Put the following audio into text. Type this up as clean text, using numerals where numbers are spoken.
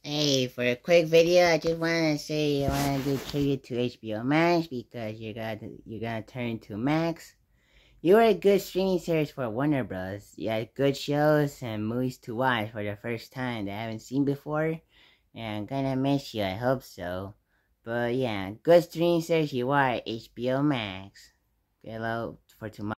Hey, for a quick video, I just want to say I want to do tribute to HBO Max because you're gonna turn to Max. You were a good streaming series for Warner Bros. You had good shows and movies to watch for the first time that I haven't seen before, and I'm gonna miss you. I hope so. But yeah, good streaming series you are, HBO Max. Hello for tomorrow.